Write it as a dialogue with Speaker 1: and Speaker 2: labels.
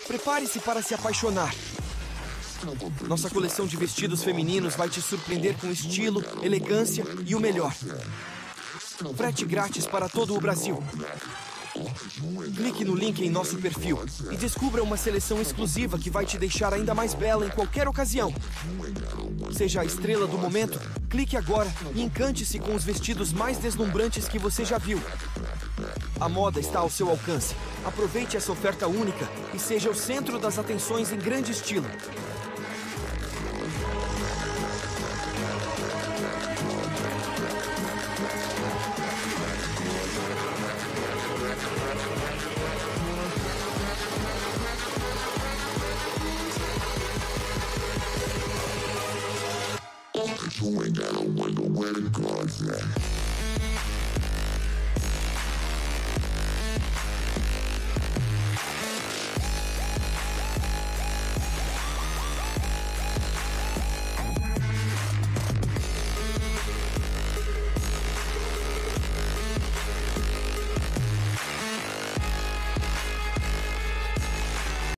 Speaker 1: Prepare-se para se apaixonar. Nossa coleção de vestidos femininos vai te surpreender com estilo, elegância e o melhor. Frete grátis para todo o Brasil. Clique no link em nosso perfil e descubra uma seleção exclusiva que vai te deixar ainda mais bela em qualquer ocasião. Seja a estrela do momento, clique agora e encante-se com os vestidos mais deslumbrantes que você já viu. A moda está ao seu alcance. Aproveite essa oferta única e seja o centro das atenções em grande estilo.
Speaker 2: You ain't gotta wonder where the guns at.